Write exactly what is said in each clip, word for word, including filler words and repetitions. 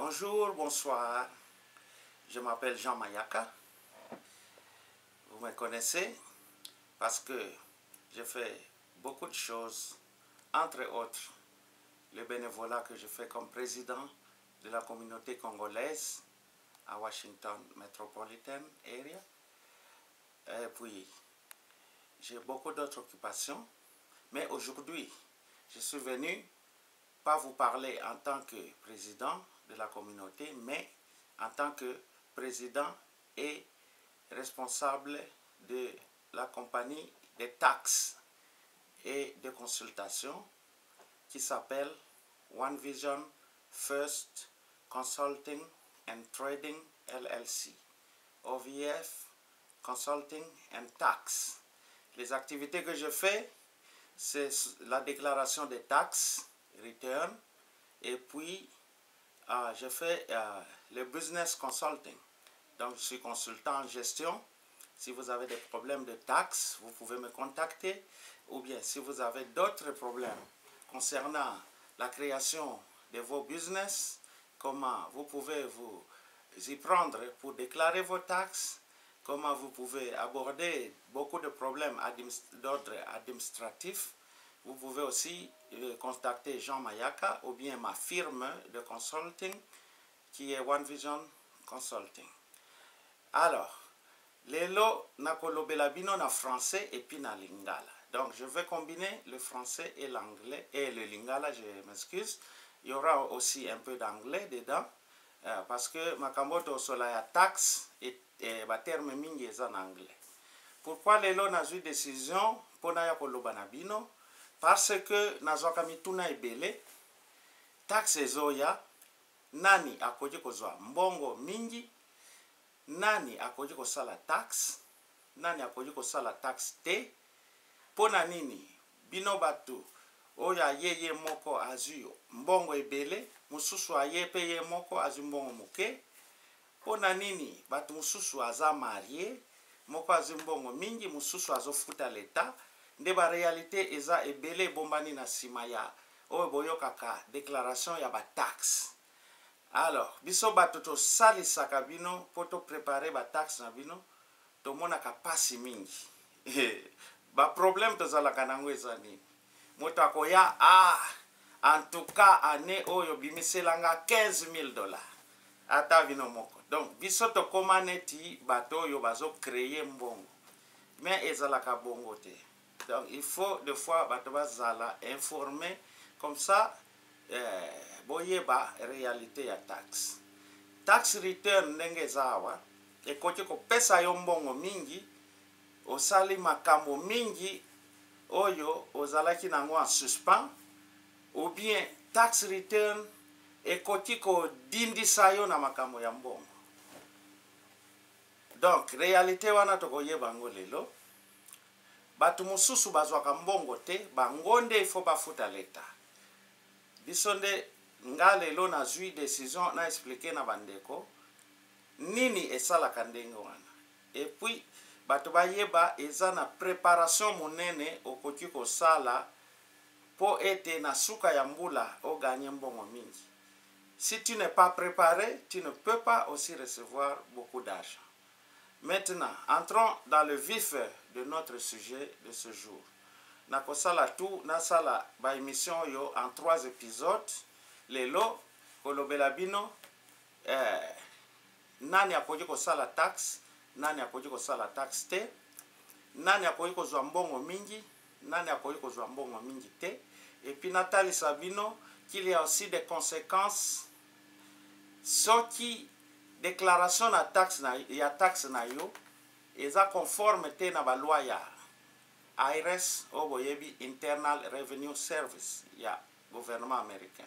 Bonjour, bonsoir. Je m'appelle Jean Mayaka. Vous me connaissez parce que je fais beaucoup de choses, entre autres le bénévolat que je fais comme président de la communauté congolaise à Washington Metropolitan Area. Et puis, j'ai beaucoup d'autres occupations. Mais aujourd'hui, je suis venu pas vous parler en tant que président de la communauté, mais en tant que président et responsable de la compagnie des taxes et de consultation qui s'appelle One Vision First Consulting and Trading L L C, O V F Consulting and Tax. Les activités que je fais, c'est la déclaration des taxes, return, et puis euh, je fais euh, le business consulting. Donc je suis consultant en gestion. Si vous avez des problèmes de taxes, vous pouvez me contacter, ou bien si vous avez d'autres problèmes concernant la création de vos business, comment vous pouvez vous y prendre pour déclarer vos taxes, comment vous pouvez aborder beaucoup de problèmes d'ordre administratif. Vous pouvez aussi euh, contacter Jean Mayaka ou bien ma firme de consulting qui est One Vision Consulting. Alors, lelo nakolobela bino na français et puis na lingala. Donc, je vais combiner le français et l'anglais et le lingala, je m'excuse. Il y aura aussi un peu d'anglais dedans euh, parce que makamboto solaya taxe et, et ba terme mingi en anglais. Pourquoi lelo nazui décision pona ya koloba na bino? Parce que nazoka mituna ebele taxe zoya nani akoki kozwa mbongo mingi, nani akoki kosala taxe, nani akoki kosala taxe te, pona nini bino batu oyo ayeye moko azu mbongo ebele, mususu aye pe ye moko azu mbongo muke, pona nini batu mususu aza marié, moko azu mbongo mingi, mususu azofuta leta. Nde ba réalité eza ebele bombani na sima ya oyo boyokaka déclaration ya ba taxe. Alors, biso bato to salisaka bino po to préparer ba taxe na bino, to monaka pasi mingi. Ba problème tozalaka nango eza nini? Moto akoya ah en tout cas année oyo bimiselanga quinze mille dollars. Ata bino moko. Donc biso to koma neti bato oyo bazo créer mbongo. Mais ezalaka bongo te. Donc, il faut des fois batobazala informer comme ça euh, boyeba réalité ya taxe. Tax return ndenge zawa ekoki ko pesa yo mbongo mingi osali makambo mingi oyo ozalaki nango en suspens, ou bien tax return ekoki ko dindisa yo na makambo ya mbongo. Donc réalité wana tokoyeba ngo lelo. Batu mususu bazwaka mbongo te, bangonde ifo bafuta leta. Bisonde ngale lo na zui décision na expliquer na bandeko nini esalaka ndenge wana. Et puis batu bayeba eza na préparation monene okoki kosala po ete na suka ya mbula o gagner mbongo mingi. Si tu n'es pas préparé, tu ne peux pas aussi recevoir beaucoup d'argent. Maintenant, entrons dans le vif de notre sujet de ce jour. Nakosala tout, nasala ba émission yo en trois épisodes. Lelo, kolobela bino, eh, nani akoki kosala taxe, nani akoki kosala taxe te, nani akoki kozwa mbongo mingi, nani akoki kozwa mbongo mingi te, et puis natali sabino qu'il y a aussi des conséquences soki déclaration na taxe na ya taxe na yo eza conforme te na ba loi ya I R S o boyebi Internal Revenue Service ya gouvernement américain.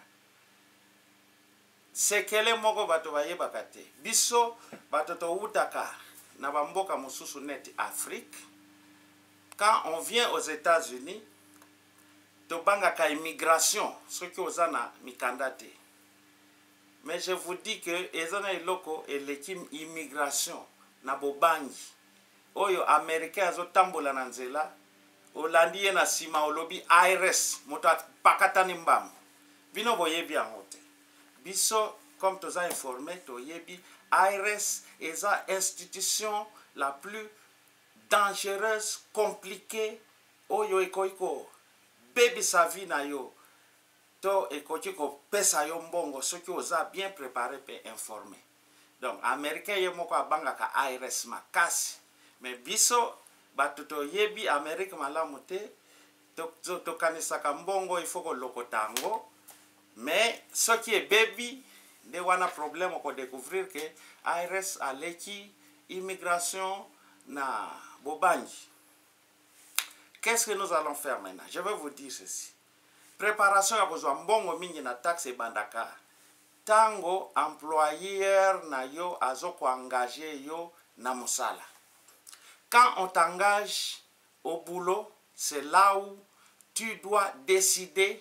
Sekele moko bato bayebaka te. Biso bato to utaka na bamboka mususu net Afrique. Quand on vient aux États-Unis, to bangaka immigration, ce qui ozana mikanda te. Mais je vous dis que ezana iloko elekim immigration na bobangi. Oyo Américain azo tambola na nzela, olandi ye na sima olobi I R S, moto pakatani mbam. Bino boyebi yango te. Biso comme tu as informé, tu yebi, I R S est la institution la plus dangereuse, compliquée, oyo ekoiko, baby sa vie na yo, to ekoiko pesa yo mbongo, ce qui osa bien préparé et informé. Donc, Américain yo moko abanga ka I R S makasi, mais biso, batuto yebi Amérique malamu te, to, to, to kanisaka mbongo, il faut que lokotango, mais ce qui est baby, de wana problème pour découvrir que I R S a l'équipe immigration na bobanji. Qu'est-ce que nous allons faire maintenant? Je vais vous dire ceci. Préparation à besoin mbongo mingi na taxe et bandaka. Tango employeur na yo azoko engagé yo na musala. Quand on t'engage au boulot, c'est là où tu dois décider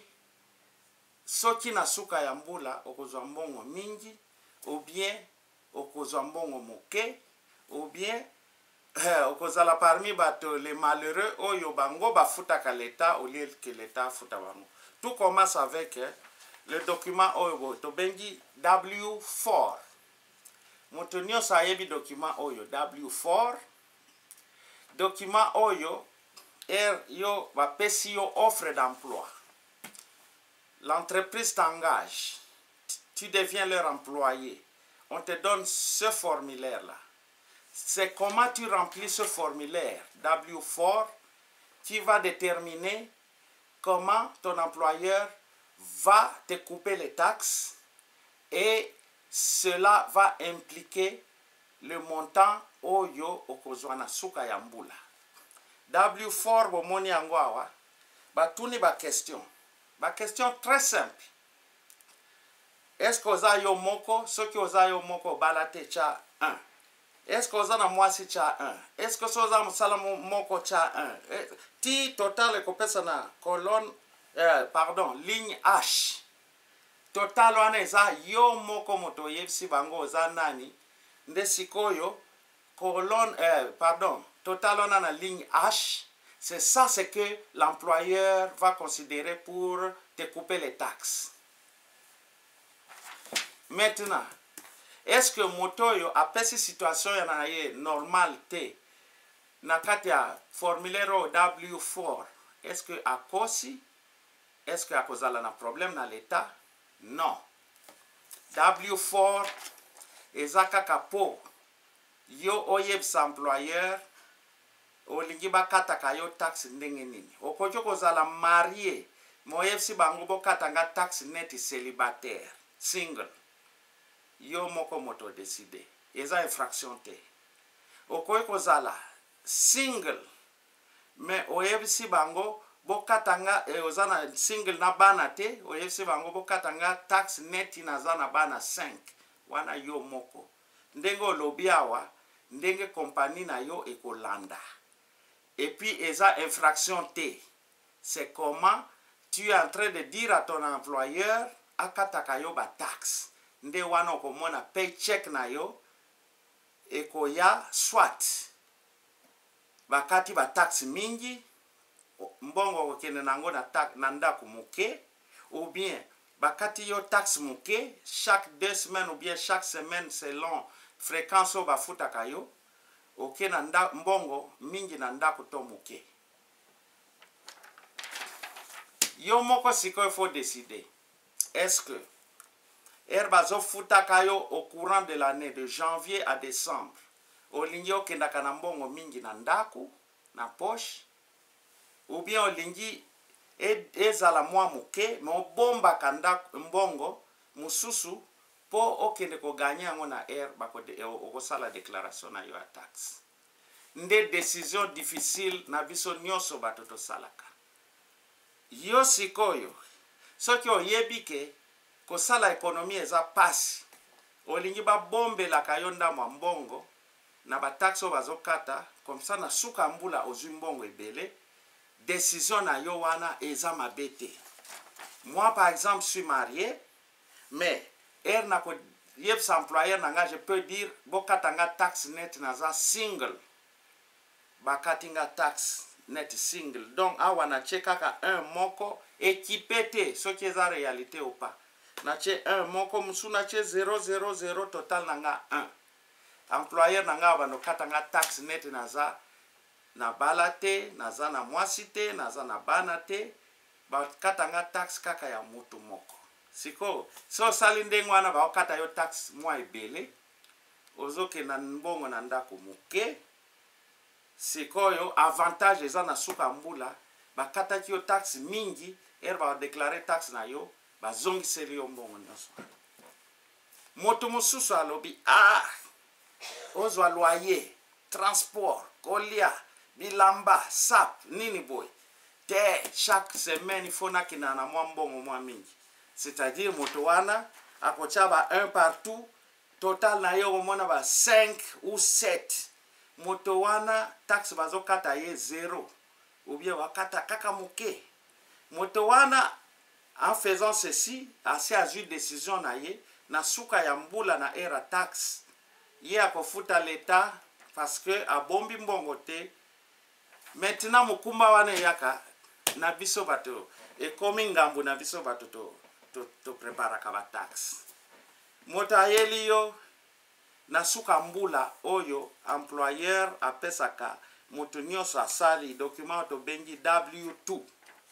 soki na suka ya mbula okozwa mbongo mingi ou bien okozwa mbongo moke ou bien eh, okozala parmi bato les malheureux oyo bango bafutaka l'État au lieu que l'État futa bango. Tout commence avec eh, le document oyo to bengi W four. Moto nyonso ayebi document oyo W four. Document oyo er yo bapesi yo offre d'emploi. L'entreprise t'engage, tu deviens leur employé. On te donne ce formulaire-là. C'est comment tu remplis ce formulaire W four qui va déterminer comment ton employeur va te couper les taxes et cela va impliquer le montant oyo okozwana suka ya mbula. W four bomoni yango awa, batuni ba question. Ma question très simple. Est-ce que vous avez moko, ce que vous avez moko balate cha un? Est-ce que vous avez mwasi cha un? Est-ce que vous avez salamu moko cha un? Ti total est coupé na colonne, euh, pardon, ligne H. Total wana eza yo moko moto yebsi bango za nani? Nde sikoyo colonne, euh, pardon, total wana na ligne H. C'est ça ce que l'employeur va considérer pour te couper les taxes. Maintenant, est-ce que motoyo a pesi situation yana ye normal te na kati ya formulaire W four? Est-ce que a kosi? Est-ce que a kozala na problème na l'État? Non. W four ezaka kapo yo oyebsa employeur olingi bakataka yo taxe ndenge nini. Okoki kozala marié, moyebsi bango bokatanga taxe net célibataire, single. Yo moko moto décidé. Eza infraction te. Okoki kozala single, mais oyebsi bango bokatanga e ozana single na bana te, oyebsi bango bokatanga taxe net inazana bana cinq. Wana yo moko. Ndenge olobi awa, ndenge compagnie na yo ekolanda. Et puis, esa infraction T. C'est comment tu es en train de dire à ton employeur, akataka yo ba taxe. Nde wana okomona paycheck na yo, ekoya swat. Bakati ba taxe mingi, mbongo okene nango na tak nanda kumuke, ou bien bakati yo taxe muke, chaque deux semaines ou bien chaque semaine selon fréquence o bafutaka yo. Ok, nanda mbongo mingi nanda kutomuke. Yo moko siko il faut décider. Est-ce que herbazo futaka yo au courant de l'année de janvier à décembre olingi okendaka na mbongo mingi na ndaku na poche, ou bien olingi ezala mwa muke mais obombaka ndaku mbongo mususu po okende ko gagner yango na air bako okosala déclaration na yo a taxe. Nde décision difficile na biso nyonso bato to salaka. Yo sikoyo soki oyebi ke kosala ekonomi eza pasi, olingi ba bombe la kayonda mwa mbongo na ba taxe bazokata comme ça na suka mbula ozwi mbongo ebele, décision na yo wana eza mabete. Moi par exemple je suis marié, mais er na ko yebs employeur nanga je peux dire bokatanga taxe net naza single, bakatinga taxe net single. Donc awa na chekaka un moko équipé te, ce qui est la réalité ou pas. natie un moko musu natie zéro zéro zéro total nanga un. Employeur nanga bano katanga taxe net naza na bala te, naza na mwasi te, naza na bana te, ba katanga taxe kaka ya mutu moko. Siko so sali ndenge wana ba kata yo taxe mwa ebele ozoke na mbongo na ndako moke. Sikoyo avantage eza na suka mbula bakataki yo taxe mingi er ba déclarer taxe na yo bazongiseli yo mbongo nyonso. Moto mosusu alobi ah ozwa loyer, transport, kolia, bilamba, sap, nini boy. Te chaque semaine il faut nakina na mwa mbongo mwa mingi. C'est-à-dire moto wana akochaba un partout, total na yo mona ba cinq ou sept. Moto wana taxe bazo kata ye zéro ou bien wakata kaka moke. Moto wana en faisant ceci, assez a eu décision na ye na suka ya mbula na era taxe. Ye akofuta l'État parce que a bombi mbongo te. Maintenant mukumba wana yaka na biso bato e komi ngambu na biso bato to to, to prepara kaba taxe. Moto ayeli yo na suka mbula oyo employeur apesaka moto nyonso asali document to bengi W two.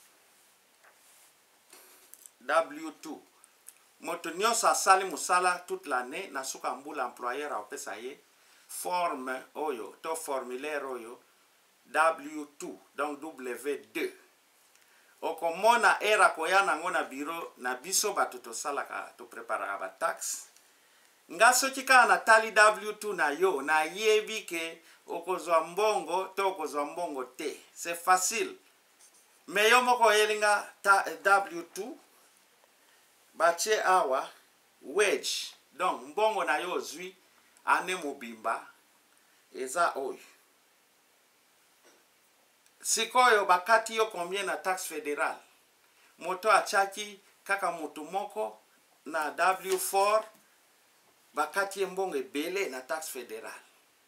W two. Moto nyonso asali musala toute l'année na suka mbula employeur apesa ye forme oyo to formulaire oyo W two, donc W two. Okomona era koya nango na bureau na biso bato to salaka to prepara ba taxe. Nga soki kaka na tali W two na yo na yebi ke okozwa mbongo to okozwa mbongo te. C'est facile. Me yo moko elinga ta W two bache awa wage. Donc mbongo na yo zwi ane mobimba eza oyo. Sikoyo bakati yo combien na taxe fédérale. Moto achaki kaka moto moko na W four bakati mbongo ebele na taxe fédérale.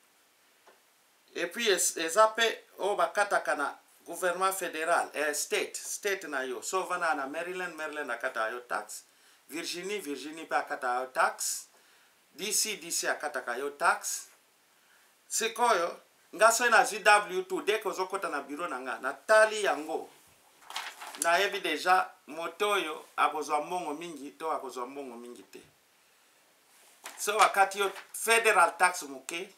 Et puis ezape o bakata kana gouvernement fédéral, eh, state, state na yo. So vana na Maryland, Maryland akata yo taxe. Virginie, Virginie pa akata yo taxe. D C, D C akata yo taxe. Sikoyo ngaso na W two dès que ozokota na bureau nanga na tali yango na yebi deja moto yo akozwa mbongo mingi to akozwa mbongo mingi te. So wakati yo federal tax muke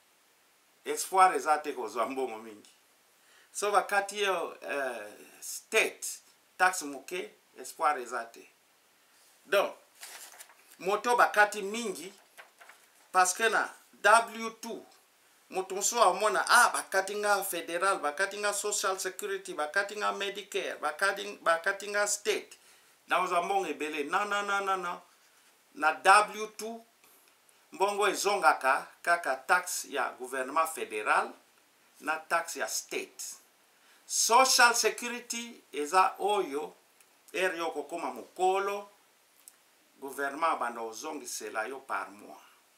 espoir ezate kozwa mbongo mingi. So wakati yo uh, state tax muke espoir ezate. Donc moto bakati mingi parce que na W two moto mso amona ah bakatinga federal, bakatinga social security, bakatinga medicare, bakatinga bakatinga state na mbongo ebele. Non non non non non. Na W two mbongo ezongaka kaka tax ya gouvernement fédéral na tax ya state. Social security eza oyo eri yoko koma mukolo gouvernement bando ozongisela yo par mois.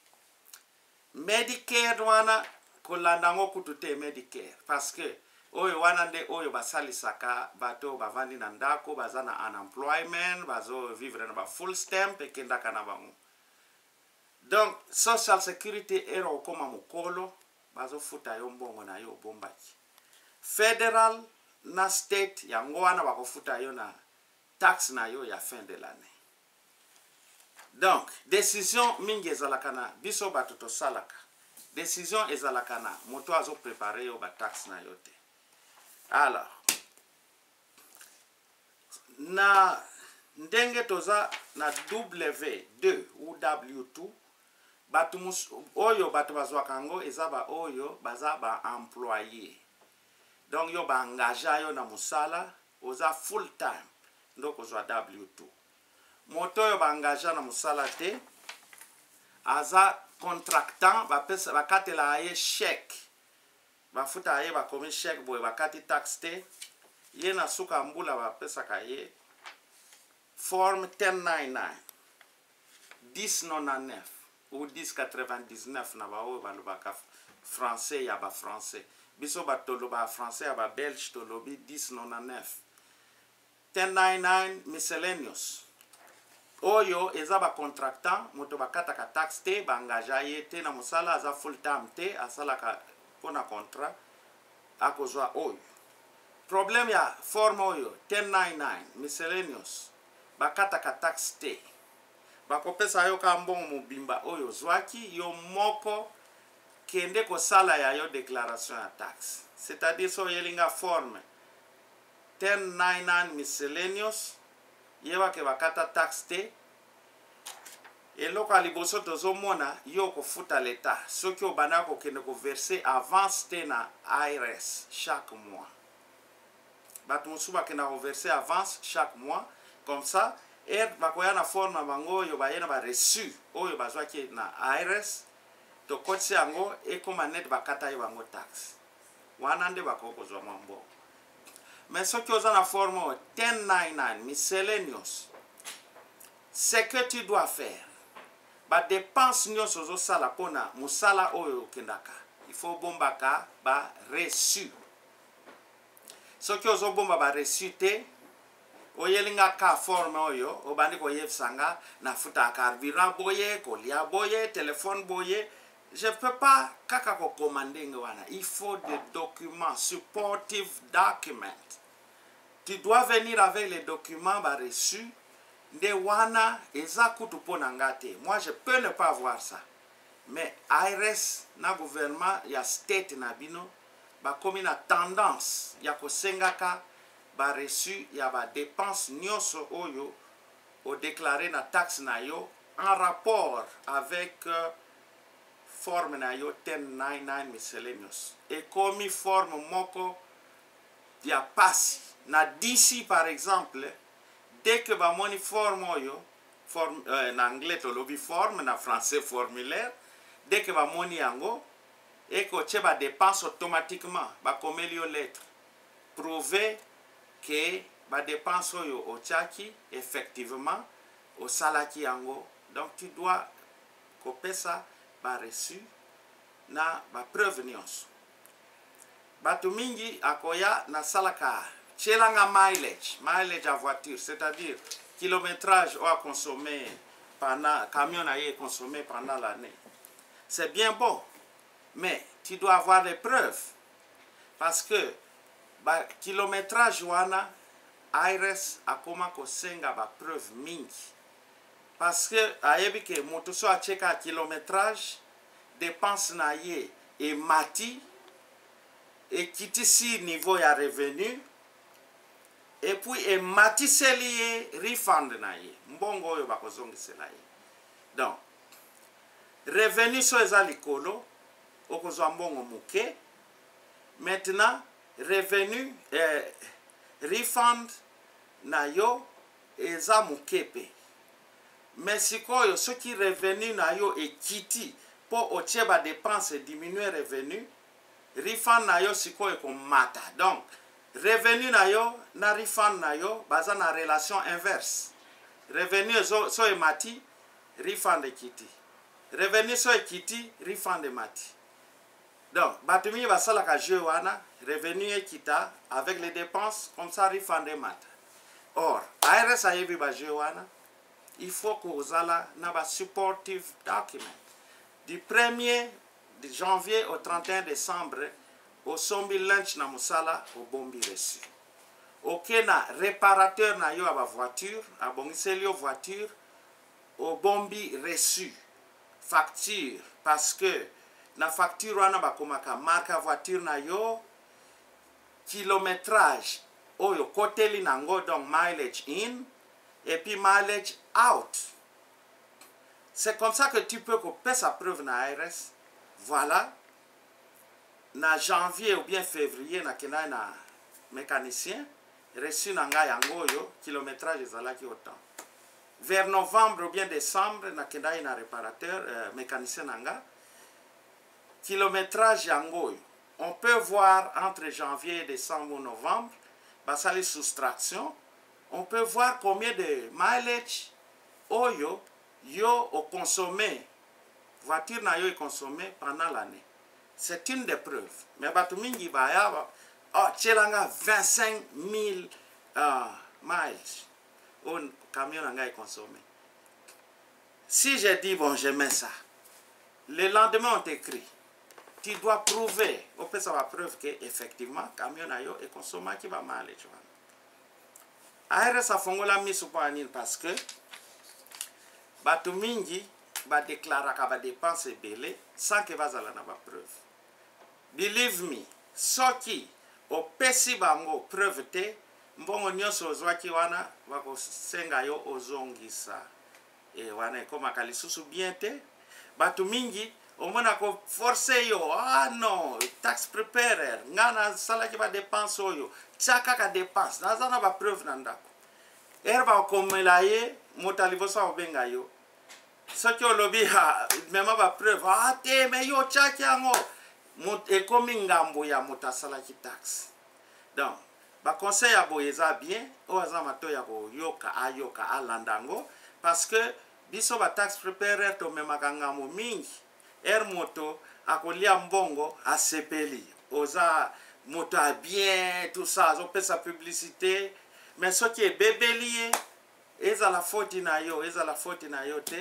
Medicare wana kolanda ngo kutute Medicare parce que oyo wana nde oyo basalisaka bato bavandi na ndako bazana unemployment bazo vivre na ba full stamp ekenda kana bango. Donc social security ero koma mukolo bazo futa yo mbongo na yo bombaki. Federal na state yango wana bakofuta yo na tax na yo ya fin de l'année. Donc décision mingi ezalaka na biso bato to salaka. Décision ezalaka na moto azo préparer yo ba tax na yo te. Alors na ndenge toza na W two ou W two batu mus oyo batu bazwaka ngo ezaba oyo baza ba employé. Donc yo ba engagé yo na musala oza full time ndoko zwa W two. Moto yo ba engagé na musala te aza contractant bapesa bakatela aye chèque bafuta aye bakomi chèque boy bakati tax te ye na suka mbula bapesa ka ye forme ten ninety-nine dix ninety-neuf ou dix quatre-vingt-dix-neuf na bao balobaka français ya ba français biso batoloba français ya ba belge tolobi dix ninety-neuf ten ninety-nine miscellaneous oyo eza ba contractant moto bakataka taxe te bangaja ye te na mosala aza full time te asalaka pona contrat akozwa oyo. Problème ya forme oyo ten ninety-nine miscellaneous bakataka taxe te bakopesa yo ka mbongo mobimba oyo zwaki yo moko kende kosala ya yo déclaration ya taxe, c'est-à-dire so yelinga forme ten ninety-nine miscellaneous yeba ke bakata taxe te eloko ya liboso tozomona yo kofuta l'État soki obanda kokende koverse avance te na I R S chaque mois. Bato mosusu bakenda koverse avance chaque mois comme ça er bakoya na forme bango oyo baye na ba reçu oyo bazwaki na I R S to kotisi yango ekoma net bakata ye bango taxe wana nde bakokozwa mambo. Mais soki oza na forme ten ninety-nine miscellaneous, ce que tu dois faire ba dépense nyonso ozosala pona musala oyo okendaka il faut bombaka ba reçu. Soki ozobomba ba reçu te oyelinga ka forme oyo obandi koyebisanga nafuta carburant boye kolia boye téléphone boye. Je ne peux pas kaka ko commander wana. Il faut des documents, supportive documents. Tu dois venir avec les documents ba reçus de wana eza kutu pona ngate. Moi je peux ne pas voir ça. Mais I R S na gouvernement ya state na bino ba komi na tendance ya kosengaka ba reçu ya ba dépense nyonso oyo o déclarer na taxe na yo en rapport avec euh, forme na yo ten ninety-nine miscellaneous. Et comme forme moko ya pasi na D C par exemple, dès que ba moni forme oyo forme euh, en anglais to lobby forme na français formulaire, dès que ba moni yango et que tu ba dépense automatiquement ba komeli yo lettre prouver que ba dépense oyo o tchaki effectivement au salaki yango. Donc tu dois copier ça ba reçu na ba preuve nyonso. Batu mingi akoya na salaka chelanga mileage, mileage à voiture, c'est-à-dire kilométrage ou à consommer pendant camion a consommé pendant l'année. C'est bien beau, mais tu dois avoir des preuves parce que ba kilométrage wana I R S akoma kosenga ba preuve mingi. Parce que ayebi ke moto so a cheka kilométrage dépense na ye et mati et kiti si niveau ya revenu et puis et mati seliye refund na ye mbongo oyo bakozongisela ye. Donc revenu so eza likolo okozwa mbongo muke. Maintenant revenu eh, refund na yo eza mukepe. Mais sikoyo ce qui revenu na yo ekiti po otie ba dépense diminuer revenu, refund na yo sikoyo ko mata. Donc revenu na yo na refund na yo baza na relation inverse. Revenu so, so emati refund ekiti. Revenu so ekiti refund emati. Donc batumi basala ka jeu wana revenu ekita avec les dépenses comme ça refund emata. Or I R S ayebi ba jeu wana il faut que vous allez na ba supportive document. Du premier de janvier au trente et un décembre, au sombi lunch na musala au bombi reçu. Ok na réparateur na yo a ba voiture, a bongiseli yo voiture, au bombi reçu. Facture, parce que na facture wana ba komaka marque voiture na yo, kilométrage, oyo koteli nango donc mileage in, et puis mileage out. C'est comme ça que tu peux couper sa preuve na I R S. Voilà. Na janvier ou bien février na kena na mécanicien reçu na nga yango yo kilométrage ezalaki autant. Vers novembre ou bien décembre na kena na réparateur euh, mécanicien na nga kilométrage yango yo. On peut voir entre janvier et décembre ou novembre basali soustraction. On peut voir combien de mileage oyo yo au consommé voiture na yo est consommée pendant l'année. C'est une des preuves. Mais batu mingi ba ya oh chelanga vingt-cinq mille uh, miles au camion nga est consommé. si j'ai dit, bon, je mets ça, le lendemain, on t'écrit. Tu dois prouver, on peut savoir preuve que effectivement, camion ayo et consommé qui va mal. Tu vois. Aère ça fongola mis sur point parce que, batu mingi, va déclarer qu'elle va dépenser belé sans que va zala na ba preuve. Believe me, soki, au pesi bango preuve te, mbongo nyonso ozwaki wana, wako senga yo ozongisa. Et wana koma kalisusu bien te, batu mingi, au moins ko forcer yo, ah non, tax preparer, ngana sala ki ba dépense yo, chaka ka dépense, nazana ba preuve nandako. Erba komela ye, motalivo sa obenga yo. Ce que lobby a même ba preuve, ah te me yo chaki ango, mot e komi ngambo ya motasala ki tax. Donc, ba conseil a boyeza bien, o azama to ya ko yoka ayoka alandango parce que biso ba tax preparer to memaka ngamo mingi. Er moto akolia mbongo a sepeli oza moto a bien tout ça zo pesa publicité mais ce qui est bébélié eza la faute na yo eza la faute na yo te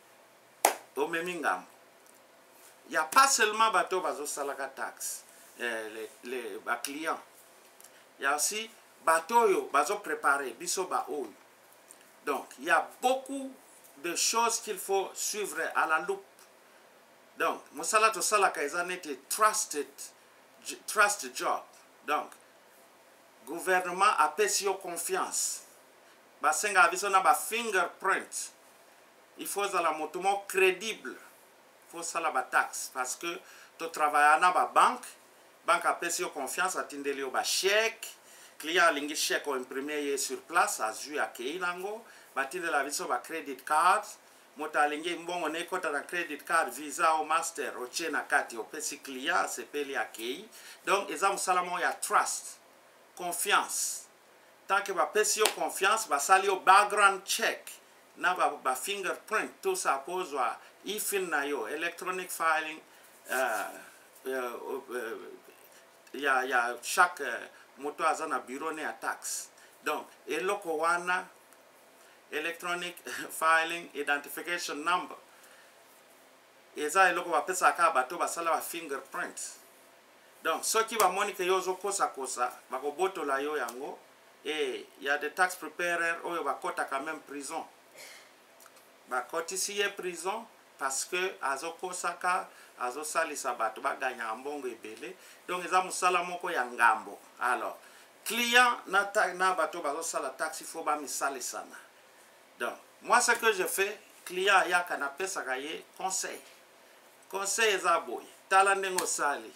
o memingam il y a pas seulement bato bazo salaka tax eh, les les ba clients il y a aussi bato yo bazo préparer biso ba oyo donc il y a beaucoup de choses qu'il faut suivre à la loupe. Donc, mosala to sala kaizane te trusted, trusted job. Donc, gouvernement a pesi yo confiance. Basenga aviso na ba fingerprint. Il faut zala motomo crédible. Il faut sala ba taxe parce que to travailler na ba banque, banque a pesi yo confiance atindeli yo ba chèque, client lingi chèque o imprimer sur place azu ya keilango, batinde la viso ba credit card. Mota alingi mbongo nekota na credit card visa au master o chena kati o pesi client sepeli akei donc eza musalamo ya trust confiance tant que ba pesi yo confiance ba sali yo background check na ba, ba fingerprint tout ça pose wa ifin na yo electronic filing uh, uh, uh, ya ya chaque uh, moto azana bureau ne tax donc eloko wana electronic filing identification number eza eloko bapesa ka bato basala ba fingerprint donc soki ba monike yozo kosa kosa bakobotola yo yango et il y a des tax preparers oyo bakota quand même prison bakoti siye prison parce que azo kosaka azo salisa bato baganya mbongo ebele donc eza musala moko ya ngambo alors client na ta na bato bazo sala tax il faut ba misalisana. Donc, moi, ce que je fais, client ya canapé sakaye conseil. Conseil zaboy. Talandengo sali.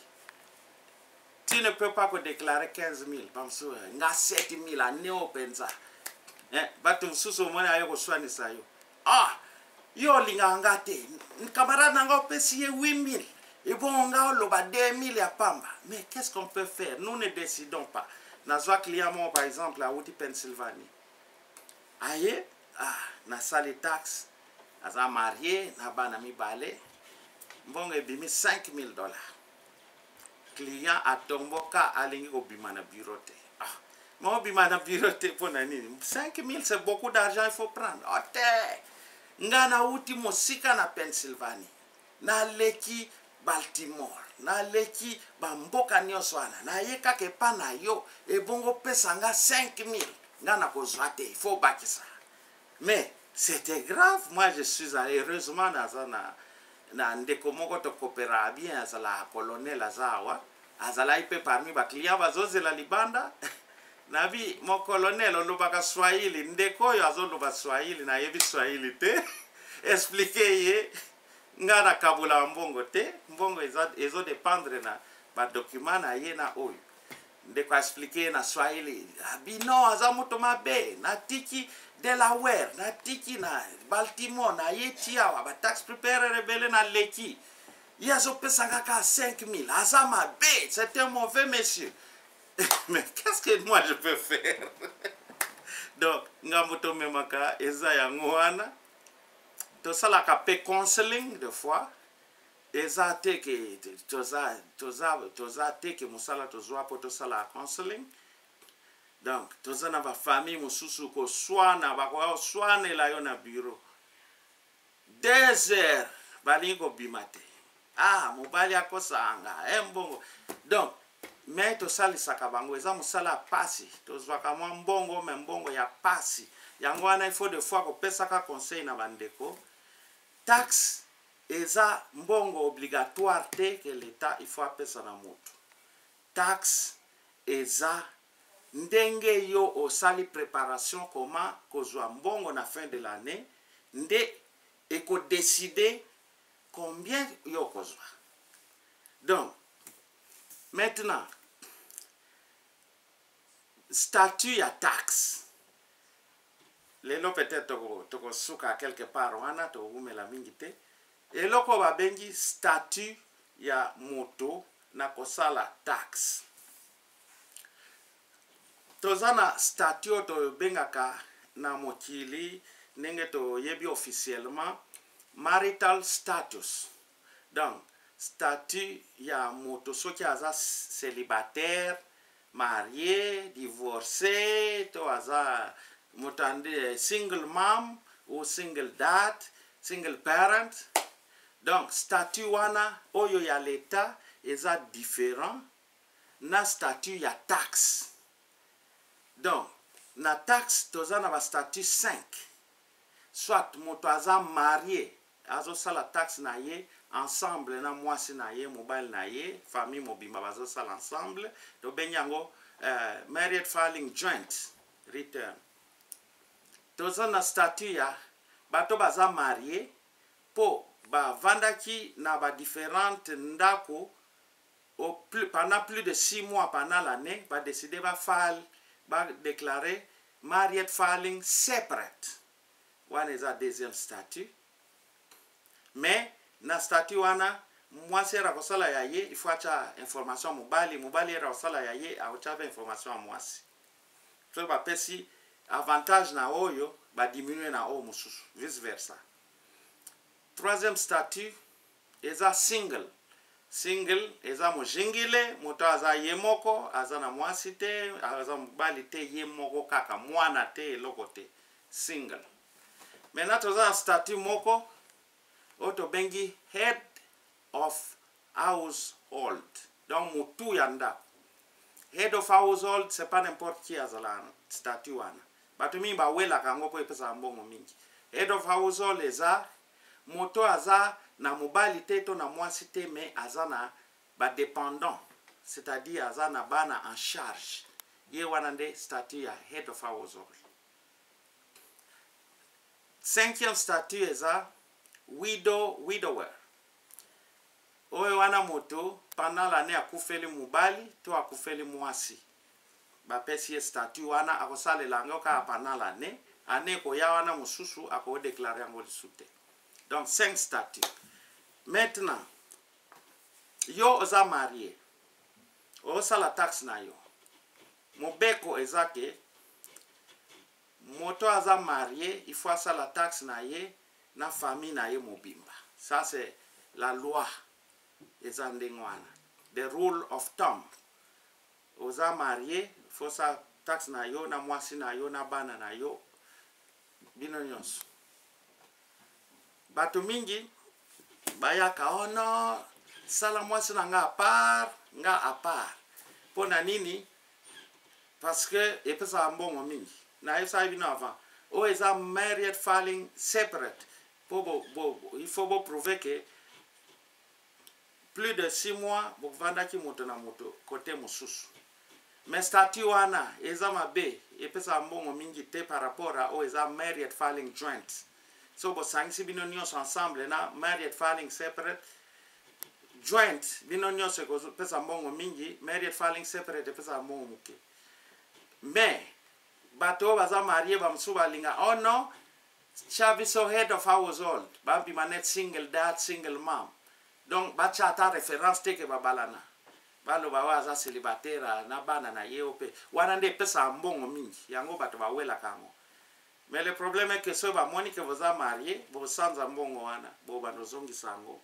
Tu ne peux pas déclarer quinze mille. Pamso, nga sept mille à néo penza. Eh, batum suso mwana ayo swani sayo. Ah, yo linga ngate. Camarade nanga pesiye huit mille. Et bon, on a le deux mille à pamba. Mais qu'est-ce qu'on peut faire? Nous ne décidons pas. Nazwa client mon par exemple à Woody Pennsylvanie. Aye. Ah, na sali tax, aza marié, na bana mi balé, mbongo ebimi cinq mille dollars. Client a tomboka alingi ko bima na bureau te. Ah, mo bima na bureau te pour nani? cinq mille c'est beaucoup d'argent, il faut prendre. Ote, nga na uti mosika na Pennsylvanie, na leki Baltimore, na leki bamboka nyonso wana, na yeka ke pa na yo, e bongo pesa nga cinq mille, nga na kozwa te, il faut bakisa. Mais c'était grave. Moi, je suis allé, heureusement, dans un ndeko moko to coopéra bien, à la colonel Azawa, Azala ipe parmi ba client bazoze la libanda. Nabi, mon colonel, on lobaka Swahili, ndeko yo azo loba Swahili, na yebi Swahili te. Expliquer ye, nga na kabula mbongo te, mbongo ezo dépendre na ba document na ye na oyo. Ndeko expliquer na Swahili, bino azamuto mabe, na tiki Delaware, na tiki na Baltimore, na yetiawa, ba tax preparer rebelle na leki. Yazo pesanga ka cinq mille. Azama B, c'est un mauvais monsieur. Mais qu'est-ce que moi je peux faire? Donc, ngamoto memaka eza ya ngwana. To sala ka pe counseling de fois. Eza teke toza toza toza teke musala tozwa po to sala counseling. Donc, toza na ba famille mususu ko swana ba ko swana la yo na bureau. deux heures balingi kobima te. Ah, mobali akosanga embongo. Donc mais tosalisaka bango eza mosala pasi tozwaka mwa mbongo me mbongo ya pasi yango wana il faut de fois kopesaka conseil na bandeko. Taxe eza mbongo obligatoire te que l'État il faut apesa na moto. Taxe eza ndenge yo osali préparation comment kozwa mbongo na fin de l'année nde eko décider combien yo kozwa. Donc maintenant statut ya taxe lelo peut-être toko toko suka quelque part wana to umela mingi te eloko babengi statut ya moto na kosala taxe. Tozana statut to bengaka na mokili ndenge to yebi officiellement marital status. Donc statut ya moto soki aza célibataire, marié, divorcé, to aza motande single mom ou single dad, single parent. Donc statut wana oyo ya l'État eza différent na statut ya taxe. Donc na taxe tozana ba statut cinq. Soit moto aza marié, azo sala taxe na ye ensemble na mwasi na ye, mobile na ye, famille mobimba bazo sala ensemble, to benyango uh, married filing joint return. Tozana statut ya bato baza marié po ba vandaki na ba différentes ndako au plus, pendant plus de six mois pendant l'année, ba décider ba file ba déclarer married filing separate. One is a deuxième statut. Mais na statut wana mwasi era kosala ya ye il faut acha information mobali, mobali era kosala ya ye acha information a mwasi. So ba pesi avantage na oyo ba diminuer na o mususu, vice versa. Troisième statut eza single. Single eza mojingile, moto aza ye moko, aza na mwasi te, aza mobali te ye moko kaka, mwana te eloko te. Single. Maintenant toza statut moko oto bengi head of household. Donc mutu ya ndako. Head of household c'est pas n'importe qui azala statut wana. Batu mingi ba wela kango po epesa mbongo mingi. Head of household eza moto aza na mobali te to na mwasi te mais aza na ba dépendant, c'est-à-dire aza na bana en charge. Ye wana nde statut ya head of household. Cinquième statut eza widow widower. Oyo wana moto pendant l'année akufeli mobali to akufeli mwasi. Ba pesi statut wana akosale lango ka pendant l'année, année ko ya wana mususu ako déclarer yango lisute. Donc cinq statuts. Maintenant yo oza marié. Osa la taxe na yo. Mobeko ezake moto aza marié, il faut asa la taxe na ye na famille na ye mobimba. Ça c'est la loi eza ndengwana. The rule of thumb. Oza marié, il faut sa taxe na yo na mwasi na yo na bana na yo bino nyonso. Bato mingi bayaka ono sala mwasi na nga a part, nga a part. Pona nini? Parce que epesa mbongo mingi. Na esa bino avant. O eza married filing separate. Bo, bo, bo, il faut bo prouver que plus de six mois bo vanda ki moto na moto côté mususu. Mais statut wana eza mabe epesa mbongo mingi te par rapport a o eza married filing joint. So bo sangisi bino nyonso ensemble na married filing separate joint bino nyonso ko pesa mbongo mingi, married filing separate pesa mbongo muke. Mais bato baza marié ba msuba linga oh no chaviso head of household bambi manet single dad single mom. Donc bacha ata référence te ke babalana balo bawaza célibataire na bana na yeope wana nde pesa mbongo mingi yango bato bawela kango. Mais le problème est que ceux ba moni que vous a marié bo sanza mbongo wana bo banozongi sango.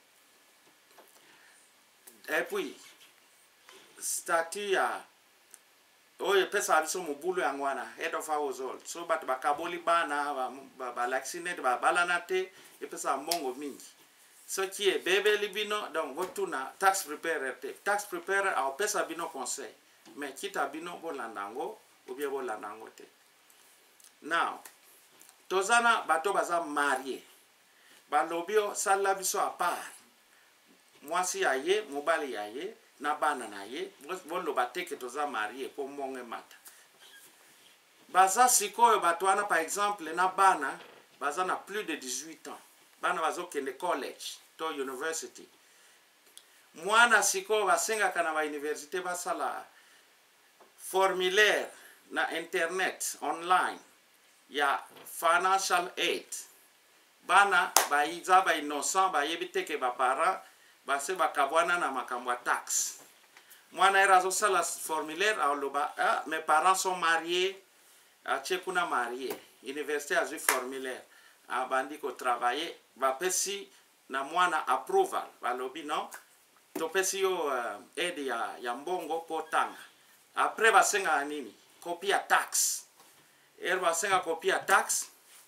Et puis statut ya oyo pesa biso mobulu yango wana head of household so bato bakaboli bana balaxinete babalana te epesa mbongo mingi soki ebebeli bino donc botuna tax preparer te tax preparer aopesa bino conseil mais kita bino bolanda yango obie bolanda yango te. Now tozana bato baza marié balobi osala biso a part mwasi ya ye mobali ya ye na bana na ye boloba te ke toza marié po mbongo mata baza sikoyo bato wana par exemple na bana baza na plus de dix-huit ans bana bazokende college to university mwana sikoyo basengaka na bauniversité basala formulaire na internet online ya financial aid bana baiza ba innocent bayebi te ke baparent base bakabwana na makambo ya taxe mwana era azosala formulaire aoloba ah, mes parents sont mariés atie kuna marié université azwi formulaire abandi kotravailler bapesi na mwana approval balobi non topesi yo uh, aide ya, ya mbongo po tanga après basenga nini copie ya taxe er basenga copie ya taxe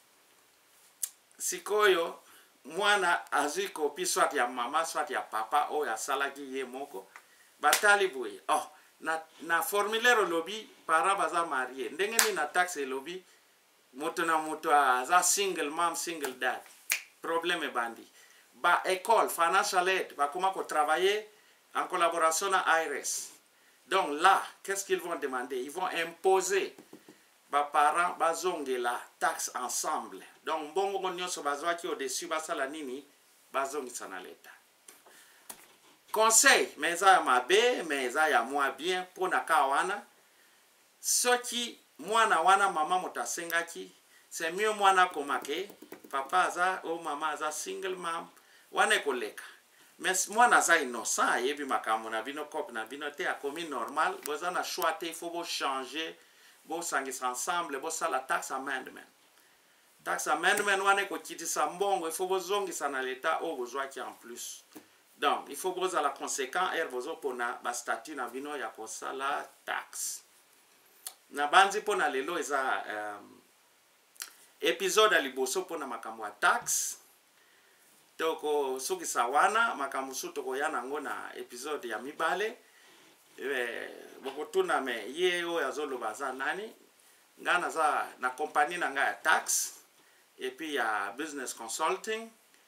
sikoyo mwana azwi copie soit ya mama soit ya papa oyo asalaki ye moko batali boye oh na, na formulaire lobi para baza marié ndenge ni na taxe lobi moto na moto aza single mom single dad problème bandi ba école financial aid va comment qu'on travailler en collaboration à I R S. Donc là qu'est-ce qu'ils vont demander? Ils vont imposer ba parents bazonge la taxe ensemble. Donc bongo nyonso bazwaki au-dessus basala nini bazongi sana leta. Conseil meza ya mabe meza ya mwa bien pona kawana soki mwana wana mama motasengaki c'est mieux mwana komake papa aza o mama aza single mom wana koleka mais mwana aza innocent yebi makambo na bino cop na bino te akomi normal boza na choix te il faut bo changer bo sangisa ensemble bo sala tax amendment tax amendment wana kokitisa mbongo il faut bozongisa na leta o bozwaki en plus. Donc il faut boza la conséquent er bozo pona ba statut na bino ya kosala tax na banzi pona lelo eza um, épisode aliboso pona makambo ya tax toko soki sawana makambo su toko yana ngo na épisode ya mibale e bokotuna me ye o yazolo baza nani ngana za na compagnie na nga ya tax et puis ya business consulting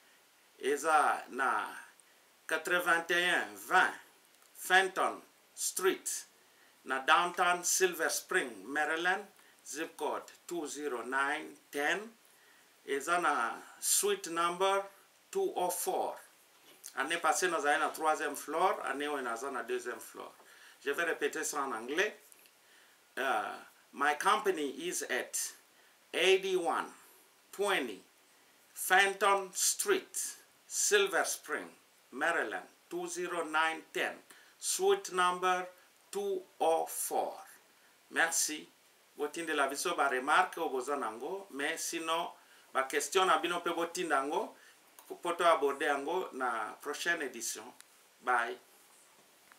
eza na quatre-vingt-un vingt Fenton Street na downtown Silver Spring, Maryland, zip code two zero nine one zero. Eza na suite number two oh four. Année passée, nous avons na troisième floor, année où nous avons na deuxième floor. Je vais répéter ça en anglais. Uh, my company is at eighty-one twenty Fenton Street, Silver Spring, Maryland, two zero nine one zero. Suite number two oh four. Merci. Botinde la biso ba remarque o bozanango, mais sinon ba question na bino pe botindango poto aborder yango na prochaine édition. Bye.